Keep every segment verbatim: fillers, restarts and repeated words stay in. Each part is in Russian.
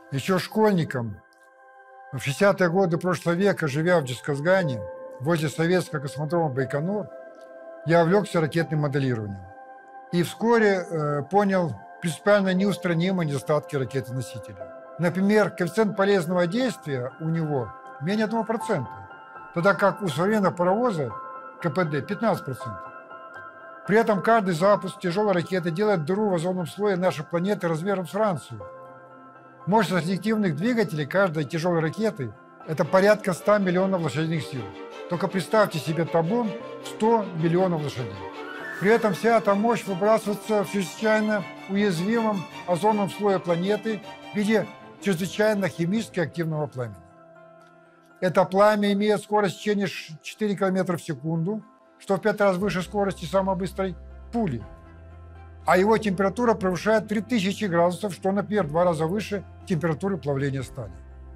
Еще школьником в шестидесятые годы прошлого века, живя в Джасказгане, возле советского космодрома Байконур, я увлекся ракетным моделированием. И вскоре э, понял принципиально неустранимые недостатки ракеты-носителя. Например, коэффициент полезного действия у него менее одного процента, тогда как у современного паровоза ка пэ дэ пятнадцать процентов. При этом каждый запуск тяжелой ракеты делает дыру в озоновом слое нашей планеты размером с Францию. Мощность реактивных двигателей каждой тяжелой ракеты – это порядка ста миллионов лошадиных сил. Только представьте себе табун сто миллионов лошадей. При этом вся эта мощь выбрасывается в чрезвычайно уязвимом озоновом слое планеты в виде чрезвычайно химически активного пламени. Это пламя имеет скорость течения четыре километра в секунду, что в пять раз выше скорости самой быстрой пули. А его температура превышает три тысячи градусов, что, например, в два раза выше температуры плавления стали.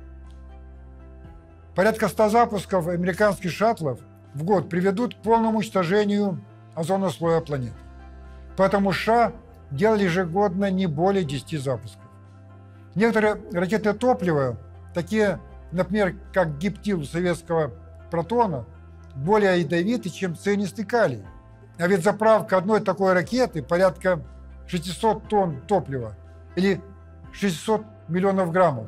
Порядка ста запусков американских шаттлов в год приведут к полному уничтожению озонового слоя планеты. Поэтому США делали ежегодно не более десяти запусков. Некоторые ракеты топлива, такие, например, как гептил советского протона, более ядовиты, чем цианистый калий. А ведь заправка одной такой ракеты порядка шестисот тонн топлива или шестьсот миллионов граммов.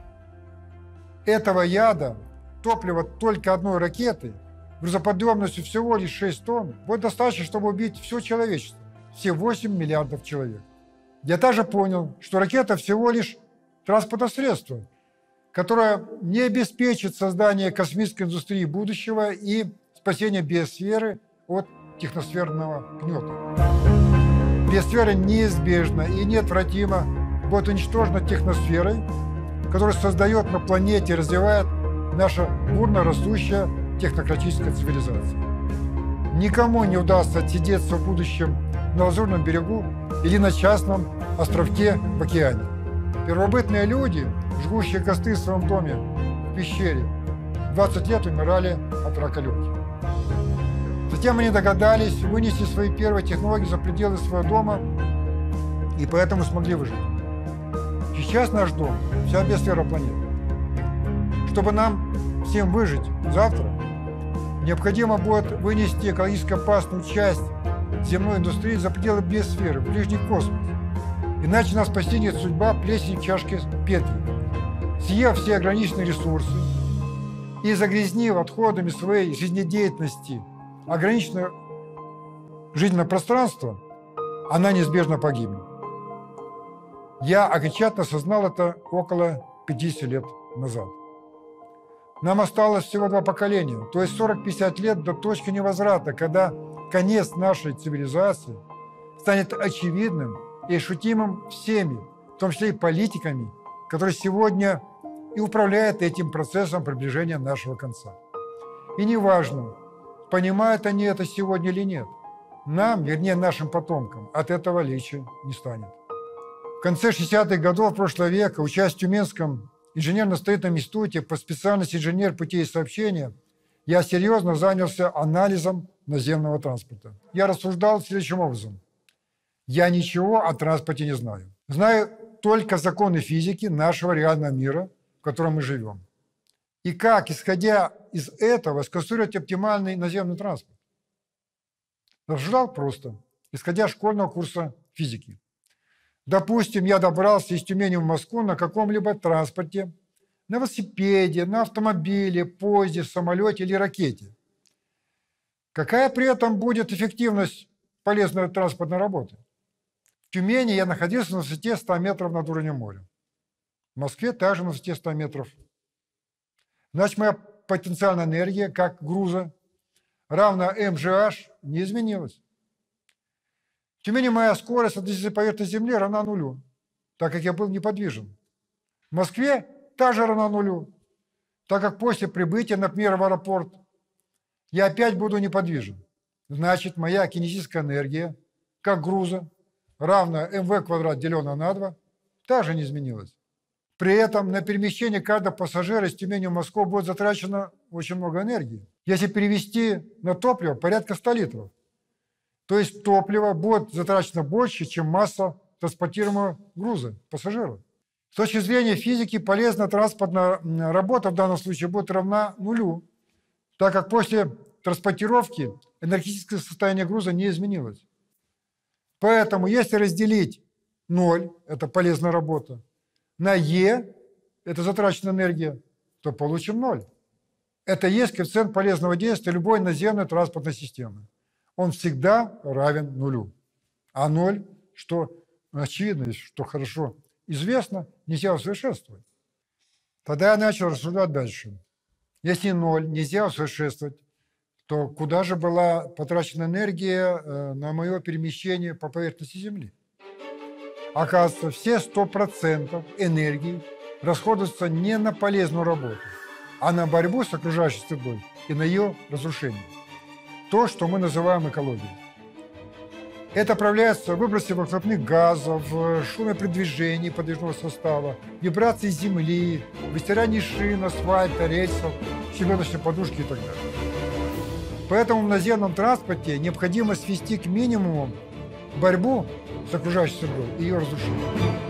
Этого яда, топлива только одной ракеты, грузоподъемностью всего лишь шесть тонн, будет достаточно, чтобы убить все человечество, все восемь миллиардов человек. Я также понял, что ракета всего лишь транспортное средство, которое не обеспечит создание космической индустрии будущего и спасение биосферы от техносферного гнета. Биосфера неизбежно и неотвратимо будет уничтожена техносферой, которая создает на планете и развивает наша бурно растущая технократическая цивилизация. Никому не удастся отсидеться в будущем на Лазурном берегу или на частном островке в океане. Первобытные люди, жгущие костры в своем доме в пещере, двадцать лет умирали от рака легких. Затем они догадались вынести свои первые технологии за пределы своего дома и поэтому смогли выжить. Сейчас наш дом – вся биосфера планеты. Чтобы нам всем выжить завтра, необходимо будет вынести экологически опасную часть земной индустрии за пределы биосферы, в ближний космос. Иначе нас постигнет судьба плесени в чашке Петри. Съев все ограниченные ресурсы и загрязнив отходами своей жизнедеятельности ограниченное жизненное пространство, она неизбежно погибнет. Я окончательно осознал это около пятидесяти лет назад. Нам осталось всего два поколения, то есть сорок-пятьдесят лет до точки невозврата, когда конец нашей цивилизации станет очевидным и ощутимым всеми, в том числе и политиками, которые сегодня и управляют этим процессом приближения нашего конца. И неважно, понимают они это сегодня или нет, нам, вернее нашим потомкам, от этого легче не станет. В конце шестидесятых годов прошлого века, учась в Тюменском инженерно-строительном институте по специальности инженер путей сообщения, я серьезно занялся анализом наземного транспорта. Я рассуждал следующим образом. Я ничего о транспорте не знаю. Знаю только законы физики нашего реального мира, в котором мы живем. И как, исходя из этого, сконструировать оптимальный наземный транспорт? Рассуждал просто, исходя из школьного курса физики. Допустим, я добрался из Тюмени в Москву на каком-либо транспорте, на велосипеде, на автомобиле, поезде, самолете или ракете. Какая при этом будет эффективность полезной транспортной работы? В Тюмени я находился на высоте ста метров над уровнем моря. В Москве также на высоте ста метров. Значит, моя потенциальная энергия, как груза, равна эм джи эйч, не изменилась. В Тюмени моя скорость относительно поверхности Земли равна нулю, так как я был неподвижен. В Москве также равна нулю, так как после прибытия, например, в аэропорт, я опять буду неподвижен. Значит, моя кинетическая энергия, как груза, равна эм вэ квадрат, деленное на два, также не изменилась. При этом на перемещение каждого пассажира из Тюмени в Москву будет затрачено очень много энергии. Если перевести на топливо, порядка ста литров. То есть топливо будет затрачено больше, чем масса транспортируемого груза, пассажиров. С точки зрения физики полезная транспортная работа в данном случае будет равна нулю, так как после транспортировки энергетическое состояние груза не изменилось. Поэтому если разделить ноль, это полезная работа, на Е, это затраченная энергия, то получим ноль. Это и есть коэффициент полезного действия любой наземной транспортной системы. Он всегда равен нулю. А ноль, что очевидно, что хорошо известно, нельзя усовершенствовать. Тогда я начал рассуждать дальше. Если ноль нельзя усовершенствовать, то куда же была потрачена энергия на мое перемещение по поверхности Земли? Оказывается, все сто процентов энергии расходуются не на полезную работу, а на борьбу с окружающей средой и на ее разрушение. То, что мы называем экологией. Это проявляется в выбросе выхлопных газов, шуме при движении подвижного состава, вибрации земли, выстирании шин, асфальта, рельсов, щебеночной подушки и так далее. Поэтому в наземном транспорте необходимо свести к минимуму борьбу с окружающей средой и ее разрушение.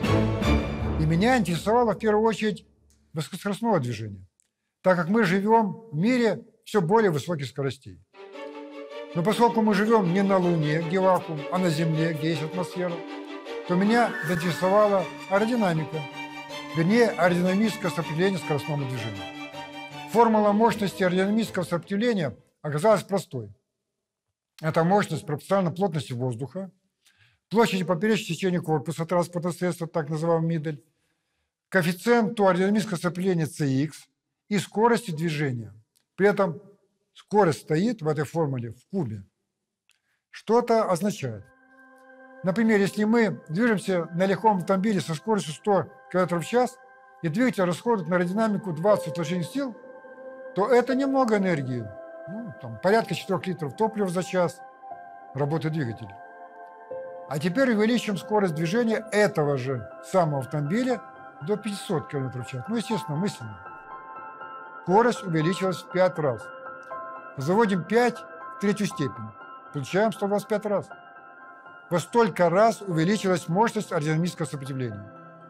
И меня интересовало в первую очередь высокоскоростное движение, так как мы живем в мире все более высоких скоростей. Но поскольку мы живем не на Луне, где вакуум, а на Земле, где есть атмосфера, то меня заинтересовала аэродинамика, вернее, аэродинамическое сопротивление скоростному движению. Формула мощности аэродинамического сопротивления оказалась простой. Это мощность пропорциональна плотности воздуха, площади поперечного сечения корпуса транспортного средства, так называемый мидель, коэффициенту аэродинамического сопротивления Cx и скорости движения. При этом скорость стоит в этой формуле в кубе. Что это означает? Например, если мы движемся на легком автомобиле со скоростью сто километров в час, и двигатель расходует на аэродинамику двадцать лошадиных сил, то это немного энергии, ну, там, порядка четырёх литров топлива за час работы двигателя. А теперь увеличим скорость движения этого же самого автомобиля до пятисот километров в час. Ну, естественно, мысленно. Скорость увеличилась в пять раз. Заводим пять в третью степень. Получаем сто двадцать пять раз. Во столько раз увеличилась мощность аэродинамического сопротивления.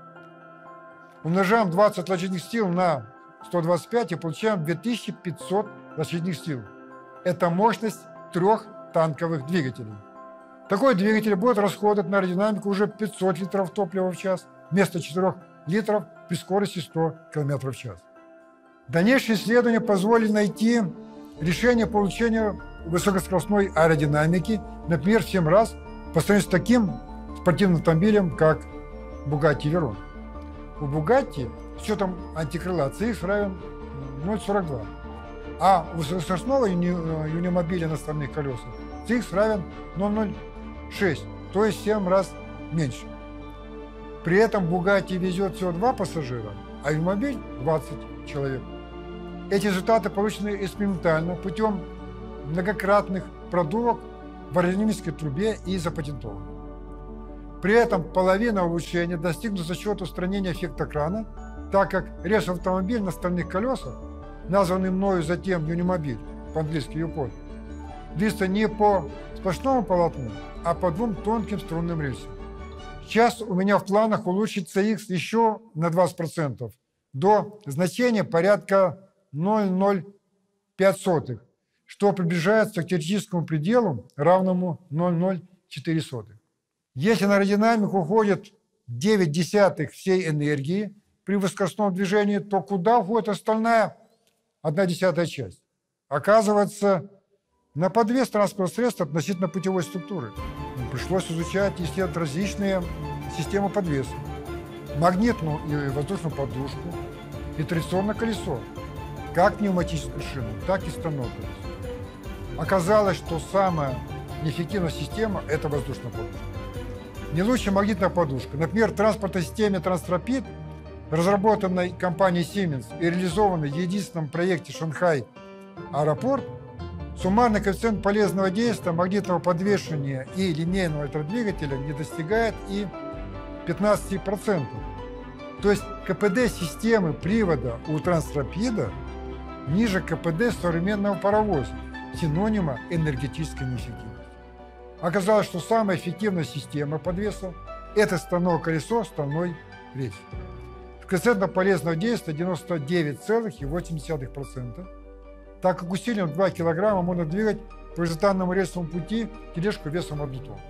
Умножаем двадцать лошадиных сил на сто двадцать пять и получаем две тысячи пятьсот лошадиных сил. Это мощность трех танковых двигателей. Такой двигатель будет расходовать на аэродинамику уже пятьсот литров топлива в час вместо четырёх литров при скорости сто километров в час. Дальнейшие исследования позволили найти решение получения высокоскоростной аэродинамики, например, в семь раз по сравнению с таким спортивным автомобилем, как Bugatti Veyron. У Bugatti с учетом антикрыла Cx равен ноль целых сорок два, а у высокоскоростного юни юнимобиля на стальных колесах Cx равен ноль целых шесть, то есть в семь раз меньше. При этом Bugatti везет всего два пассажира, а юнимобиль двадцать человек. Эти результаты получены экспериментально путем многократных продувок в аэродинамической трубе и запатентованы. При этом половина улучшения достигнута за счет устранения эффекта крана, так как рельс-автомобиль на стальных колесах, названный мною затем юнимобиль, по-английски юполь, движется не по сплошному полотну, а по двум тонким струнным рельсам. Сейчас у меня в планах улучшить Cx еще на двадцать процентов до значения порядка ноль целых ноль пять сотых, что приближается к теоретическому пределу, равному ноль целых ноль четыре сотых. Если на аэродинамику уходит девять десятых всей энергии при высокоскоростном движении, то куда уходит остальная одна десятая часть? Оказывается, на подвес транспортного средства относительно путевой структуры. Пришлось изучать и исследовать различные системы подвеса. Магнитную и воздушную подушку, и траекторное колесо, как пневматическую шину, так и станок. Оказалось, что самая неэффективная система – это воздушная подушка. Не лучше магнитная подушка. Например, в транспортной системе Transrapid, разработанной компанией Siemens и реализованной в единственном проекте Шанхай аэропорт, суммарный коэффициент полезного действия магнитного подвешивания и линейного электродвигателя не достигает и пятнадцати процентов. То есть КПД системы привода у Transrapid ниже КПД современного паровоза, синонима энергетической неэффективности. Оказалось, что самая эффективная система подвеса – это станок колесо, стальной рельс. коэффициентом полезного действия девяносто девять целых восемь десятых процента, так как усилием в два килограмма можно двигать по горизонтальному рельсовому пути тележку весом одну тонну.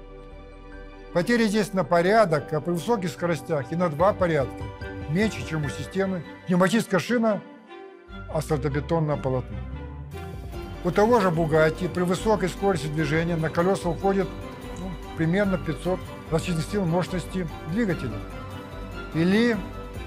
Потери здесь на порядок, а при высоких скоростях и на два порядка меньше, чем у системы пневматическая шина асфальтобетонное полотно. У того же Bugatti при высокой скорости движения на колеса уходит ну, примерно пятьсот лошадиных сил мощности двигателя или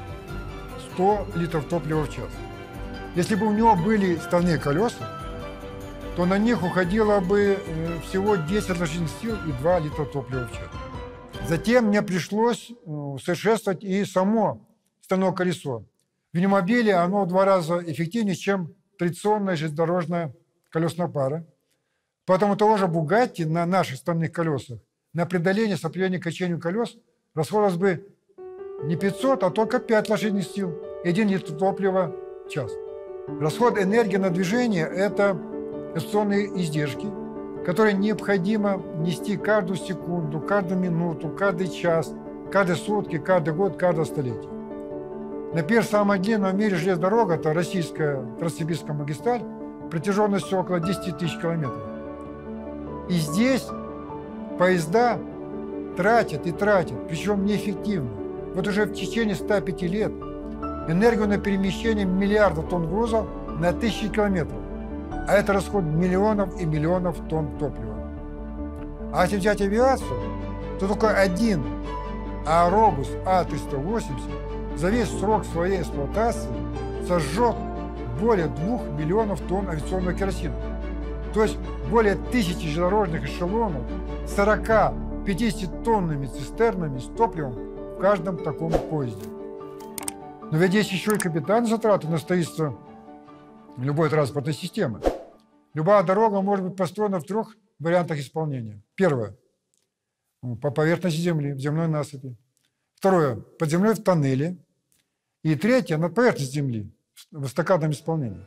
сто литров топлива в час. Если бы у него были стальные колеса, то на них уходило бы всего десять лошадиных сил и два литра топлива в час. Затем мне пришлось усовершенствовать и само стальное колесо. В пневмобиле оно в два раза эффективнее, чем традиционная железнодорожная колесная пара. Поэтому того же Bugatti на наших стальных колесах на преодоление сопротивления качению колес расходовалось бы не пятьсот, а только пять лошадиных сил и один литр топлива в час. Расход энергии на движение – это эксплуатационные издержки, которые необходимо нести каждую секунду, каждую минуту, каждый час, каждые сутки, каждый год, каждое столетие. Например, самая длинная в мире железная дорога – это российская Транссибирская магистраль, протяженностью около десяти тысяч километров. И здесь поезда тратят и тратят, причем неэффективно. Вот уже в течение ста пяти лет энергию на перемещение миллиардов тонн груза на тысячи километров. А это расход миллионов и миллионов тонн топлива. А если взять авиацию, то только один Аэробус А триста восемьдесят за весь срок своей эксплуатации сожжет более двух миллионов тонн авиационного керосина. То есть более тысячи железнодорожных эшелонов с сорок-пятидесятитонными цистернами с топливом в каждом таком поезде. Но ведь есть еще и капитальные затраты на строительство любой транспортной системы. Любая дорога может быть построена в трех вариантах исполнения. Первое – по поверхности земли, в земной насыпи. Второе – под землей в тоннеле. И третье – над поверхностью земли, в эстакадном исполнении.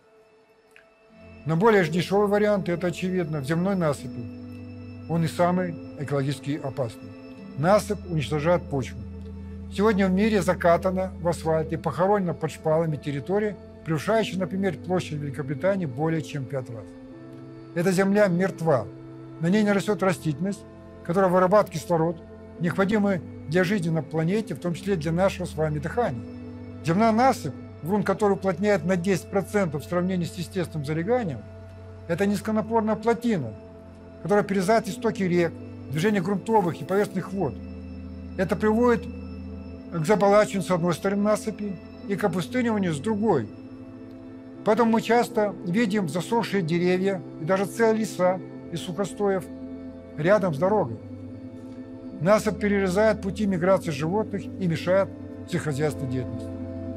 Но более же дешевый вариант – это, очевидно, в земной насыпи. Он и самый экологически опасный. Насыпь уничтожает почву. Сегодня в мире закатана в асфальт и похоронена под шпалами территория, превышающая, например, площадь Великобритании более чем пять раз. Эта земля мертва. На ней не растет растительность, которая вырабатывает кислород, необходимый для жизни на планете, в том числе для нашего с вами дыхания. Земная насыпь, грунт который уплотняет на десять процентов в сравнении с естественным залеганием, это низконапорная плотина, которая опережает истоки рек, движение грунтовых и поверхностных вод. Это приводит к заболачиванию с одной стороны насыпи и к опустыниванию с другой. Поэтому мы часто видим засохшие деревья и даже целые леса из сухостоев рядом с дорогой. Насыпь перерезает пути миграции животных и мешает сельскохозяйственной деятельности.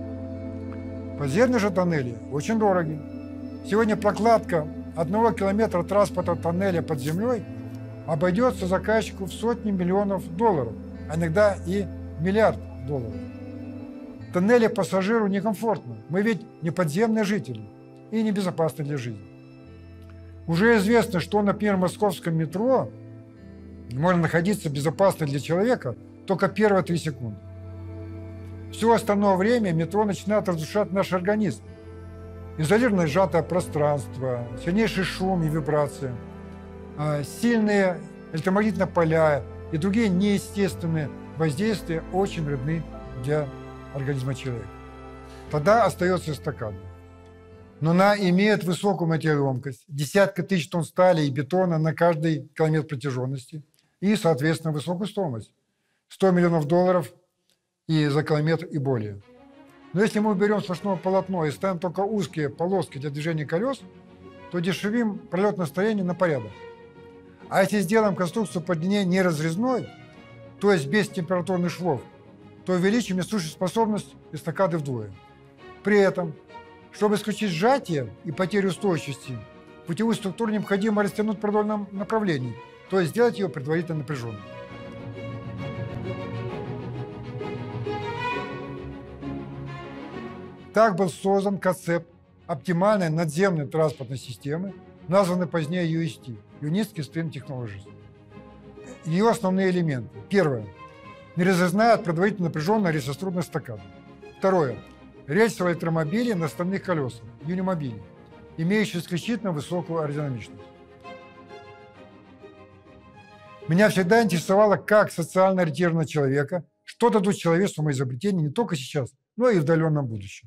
Подземные же тоннели очень дороги. Сегодня прокладка одного километра транспортного тоннеля под землей обойдется заказчику в сотни миллионов долларов, а иногда и миллиард долларов. В тоннеле пассажиру некомфортно. Мы ведь не подземные жители и небезопасны для жизни. Уже известно, что, например, в московском метро можно находиться безопасно для человека только первые три секунды. Все остальное время метро начинает разрушать наш организм. Изолированное сжатое пространство, сильнейший шум и вибрация, сильные электромагнитные поля и другие неестественные воздействия очень вредны для организма человека. Тогда остается эстакада. Но она имеет высокую материалоемкость, десятки тысяч тонн стали и бетона на каждый километр протяженности и, соответственно, высокую стоимость – сто миллионов долларов и за километр и более. Но если мы берем сплошное полотно и ставим только узкие полоски для движения колес, то дешевим пролетное строение на порядок. А если сделаем конструкцию по длине не разрезной, то есть без температурных швов, то увеличим несущую способность эстакады вдвое. При этом, чтобы исключить сжатие и потерю устойчивости, путевую структуру необходимо растянуть в продольном направлении, то есть сделать ее предварительно напряженной. Так был создан концепт оптимальной надземной транспортной системы, названной позднее ю эс ти – Unitsky String Technologies. Ее основные элементы. Первое. Неразрезная предварительно напряженная рельсострунная эстакада. Второе. Рельсовые электромобили на стальных колесах, юнимобили, имеющие исключительно высокую аэродинамичность. Меня всегда интересовало, как социально ориентированного человека, что дадут человечеству мои изобретения не только сейчас, но и в отдаленном будущем.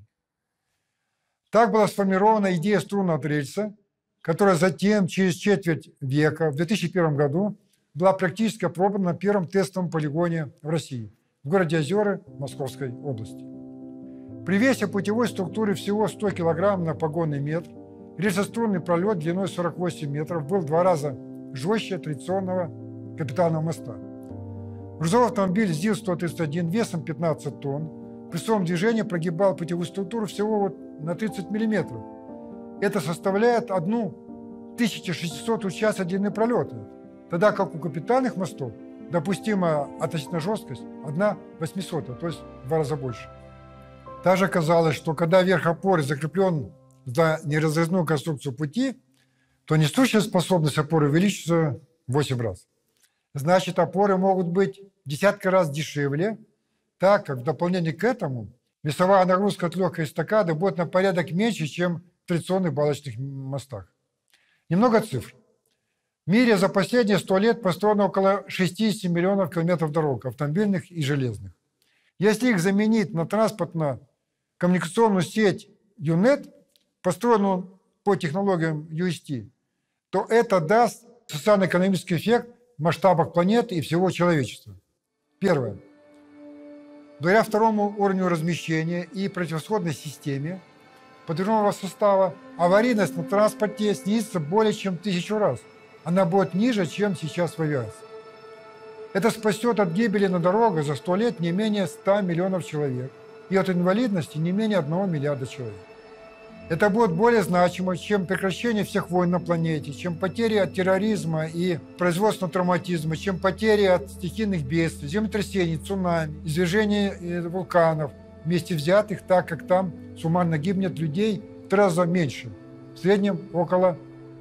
Так была сформирована идея струнного рельса, которая затем, через четверть века, в две тысячи первом году, была практически опробована на первом тестовом полигоне в России, в городе Озера Московской области. При весе путевой структуры всего сто килограмм на погонный метр, рельсострунный пролет длиной сорок восемь метров был в два раза жестче традиционного капитального моста. Грузовой автомобиль ЗИЛ сто тридцать один весом пятнадцать тонн при своем движении прогибал путевую структуру всего вот на тридцать миллиметров. Это составляет одну тысячу шестьсот участков длины пролета, тогда как у капитальных мостов допустимая относительная жесткость одна восьмисотая, то есть в два раза больше. Также оказалось, что когда верх опоры закреплен за неразрезную конструкцию пути, то несущая способность опоры увеличится в восемь раз. Значит, опоры могут быть в десятки раз дешевле, так как в дополнение к этому весовая нагрузка от легкой эстакады будет на порядок меньше, чем в традиционных балочных мостах. Немного цифр. В мире за последние сто лет построено около шестидесяти миллионов километров дорог, автомобильных и железных. Если их заменить на транспортно-коммуникационную сеть ЮНЕТ, построенную по технологиям ю эс ти, то это даст социально-экономический эффект в масштабах планеты и всего человечества. Первое. Благодаря второму уровню размещения и противосходной системе подвижного состава аварийность на транспорте снизится более чем в тысячу раз. Она будет ниже, чем сейчас в авиации. Это спасет от гибели на дорогах за сто лет не менее ста миллионов человек и от инвалидности не менее одного миллиарда человек. Это будет более значимо, чем прекращение всех войн на планете, чем потери от терроризма и производственного травматизма, чем потери от стихийных бедствий, землетрясений, цунами, извержений вулканов, вместе взятых, так как там суммарно гибнет людей в три раза меньше, в среднем около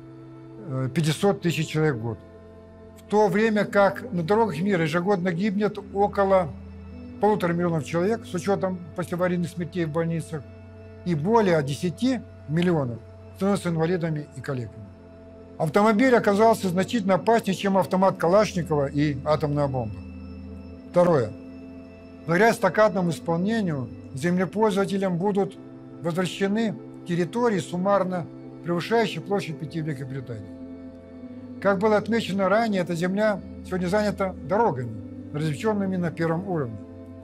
пятисот тысяч человек в год. В то время как на дорогах мира ежегодно гибнет около полутора миллионов человек с учетом послеаварийных смертей в больницах, и более десяти миллионов становятся инвалидами и калеками. Автомобиль оказался значительно опаснее, чем автомат Калашникова и атомная бомба. Второе. Благодаря эстакадному исполнению землепользователям будут возвращены территории, суммарно превышающие площадь пяти Великобритании. Как было отмечено ранее, эта земля сегодня занята дорогами, размещенными на первом уровне.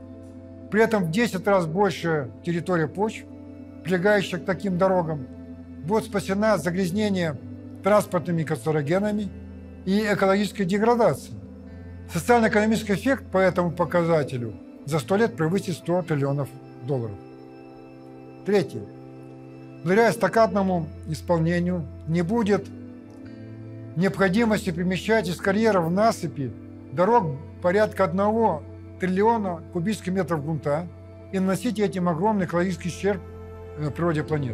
При этом в десять раз больше территория почв, прилегающая к таким дорогам, будет спасена от загрязнения транспортными канцерогенами и экологической деградацией. Социально-экономический эффект по этому показателю за сто лет превысит сто триллионов долларов. Третье. Благодаря эстакадному исполнению не будет необходимости перемещать из карьеров в насыпи дорог порядка одного триллиона кубических метров грунта и наносить этим огромный экологический ущерб природе планеты.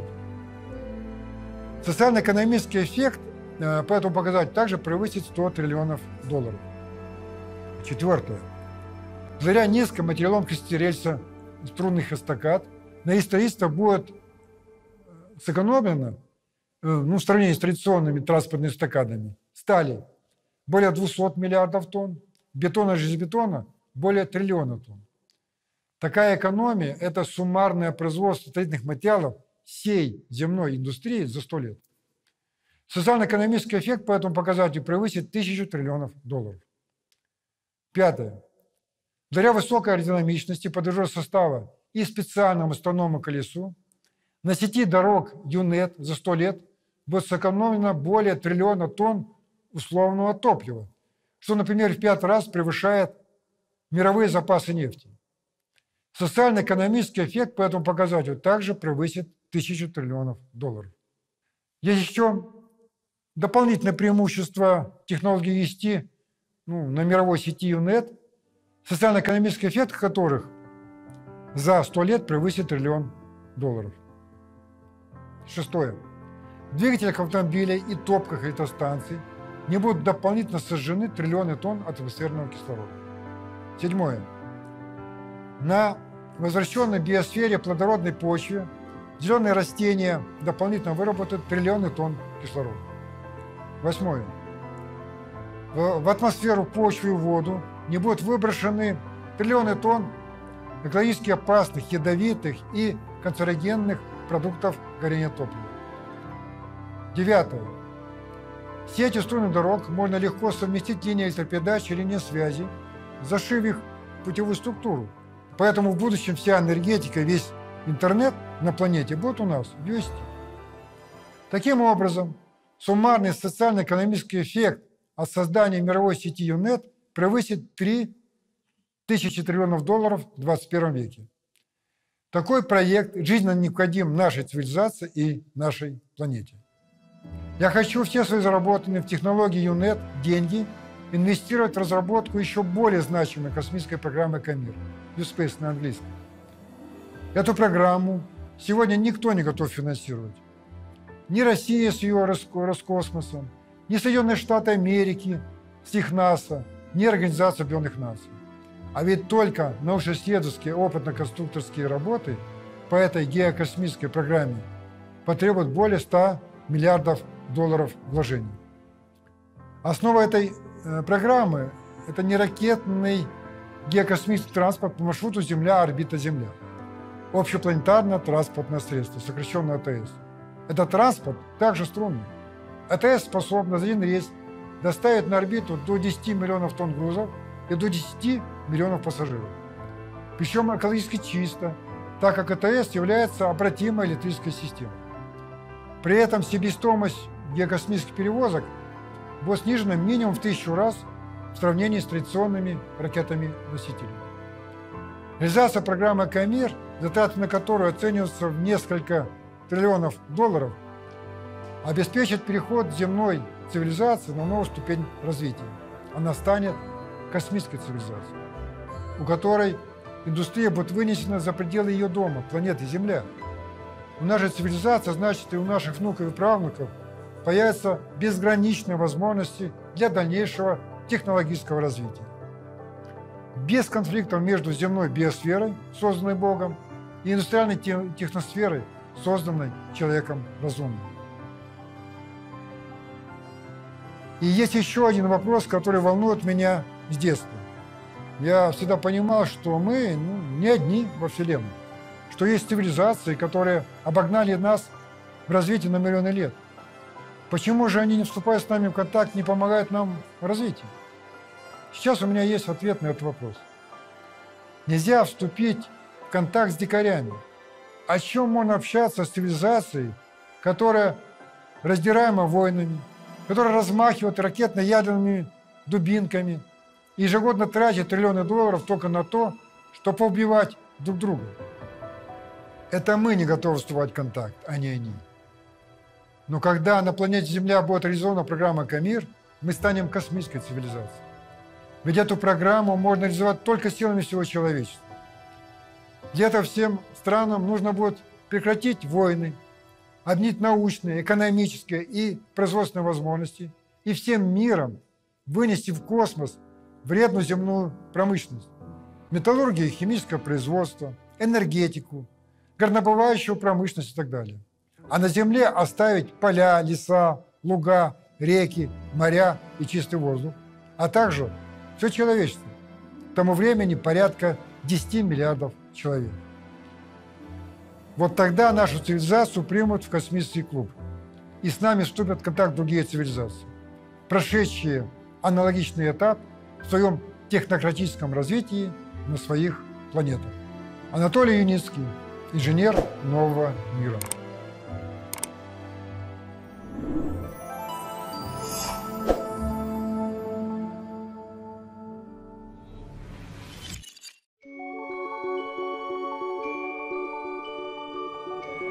Социально-экономический эффект по этому показателю также превысит сто триллионов долларов. Четвертое. Благодаря низкой материалоемкости рельса струнных эстакад на их строительство будет сэкономлено, ну, в сравнении с традиционными транспортными эстакадами, стали более двухсот миллиардов тонн, бетона и железобетона более триллиона тонн. Такая экономия – это суммарное производство строительных материалов всей земной индустрии за сто лет. Социально-экономический эффект по этому показателю превысит тысячу триллионов долларов. Пятое. Благодаря высокой аэродинамичности подвижного состава и специальному уставному колесу на сети дорог ЮНЕТ за сто лет будет сэкономлено более триллиона тонн условного топлива, что, например, в пять раз превышает мировые запасы нефти. Социально-экономический эффект по этому показателю также превысит тысячу триллионов долларов. Есть еще дополнительное преимущество технологии ю эс ти ну, на мировой сети ЮНЕТ, социально-экономический эффект которых за сто лет превысит триллион долларов. Шестое. В двигателях автомобилей и топках электростанций не будут дополнительно сожжены триллионы тонн атмосферного кислорода. Седьмое. На возвращенной биосфере плодородной почве зеленые растения дополнительно выработают триллионы тонн кислорода. Восьмое. В атмосферу, почву и воду не будут выброшены триллионы тонн экологически опасных, ядовитых и канцерогенных продуктов горения топлива. Девятое. Сети струнных дорог можно легко совместить линии электропередач и линии связи, зашив их в путевую структуру. Поэтому в будущем вся энергетика, весь интернет на планете будут у нас в ю эс ти. Таким образом, суммарный социально-экономический эффект от создания мировой сети ЮНЕТ превысит три тысячи триллионов долларов в двадцать первом веке. Такой проект жизненно необходим нашей цивилизации и нашей планете. Я хочу все свои заработанные в технологии ЮНЕТ деньги инвестировать в разработку еще более значимой космической программы «Камир» Юспейс на английском. Эту программу сегодня никто не готов финансировать. Ни Россия с ее Роскосмосом, ни Соединенные Штаты Америки с их НАСА, ни Организация Объединенных Наций. А ведь только научно-исследовательские опытно-конструкторские работы по этой геокосмической программе потребуют более ста миллиардов долларов вложений. Основа этой э, программы – это не ракетный геокосмический транспорт по маршруту Земля-орбита-Земля. Общепланетарное транспортное средство, сокращенно а тэ эс. Этот транспорт также струнный. а тэ эс способна за один рейс доставить на орбиту до десяти миллионов тонн грузов и до десяти миллионов пассажиров. Причем экологически чисто, так как а тэ эс является обратимой электрической системой. При этом себестоимость геокосмических перевозок будет снижена минимум в тысячу раз в сравнении с традиционными ракетами-носителями. Реализация программы «Камир», затраты на которую оцениваются в несколько триллионов долларов, обеспечит переход земной цивилизации на новую ступень развития. Она станет космической цивилизацией, у которой индустрия будет вынесена за пределы ее дома, планеты Земля. У нашей цивилизации, значит, и у наших внуков и правнуков появятся безграничные возможности для дальнейшего технологического развития. Без конфликтов между земной биосферой, созданной Богом, и индустриальной техносферой, созданной человеком разумным. И есть еще один вопрос, который волнует меня с детства. Я всегда понимал, что мы ну, не одни во Вселенной, что есть цивилизации, которые обогнали нас в развитии на миллионы лет. Почему же они не вступают с нами в контакт, не помогают нам в развитии? Сейчас у меня есть ответ на этот вопрос. Нельзя вступить в контакт с дикарями. О чем можно общаться с цивилизацией, которая раздираема войнами, которая размахивает ракетно-ядерными дубинками и ежегодно тратит триллионы долларов только на то, чтобы поубивать друг друга? Это мы не готовы вступать в контакт, а не они. Но когда на планете Земля будет реализована программа «Камир», мы станем космической цивилизацией. Ведь эту программу можно реализовать только силами всего человечества. Для этого всем странам нужно будет прекратить войны, объединить научные, экономические и производственные возможности и всем миром вынести в космос вредную земную промышленность, металлургию, химическое производство, энергетику, горнодобывающую промышленность и так далее. А на Земле оставить поля, леса, луга, реки, моря и чистый воздух, а также все человечество. К тому времени порядка десяти миллиардов человек. Вот тогда нашу цивилизацию примут в космический клуб, и с нами вступят в контакт другие цивилизации, прошедшие аналогичный этап в своем технократическом развитии на своих планетах. Анатолий Юницкий, инженер нового мира.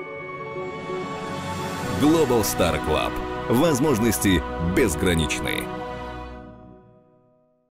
Global Star Club. Возможности безграничны.